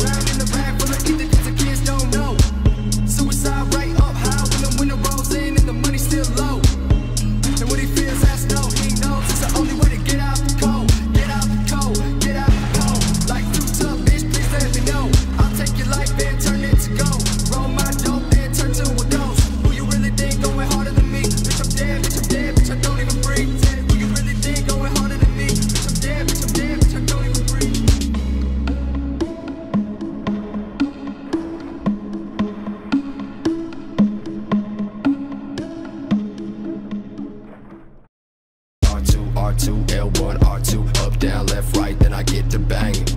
drown in the bag full of ether 'cause the kids don't know. Suicide rate up high when the winter rolls in and the money's still low. And when he feels that's no, he knows it's the only way to get out the cold. Get out the cold, get out the cold. Like too tough, bitch, please let me know. I'll take your life and turn it to gold. Roll my dope and turn to a ghost. Who you really think going harder than me? Bitch, I'm dead, bitch, I'm dead, bitch, I don't even breathe. Who you really think going harder than me? Bitch, I'm dead, bitch, I'm dead, bitch, I don't even breathe. R2, L1, R2, up, down, left, right, then I get to banging.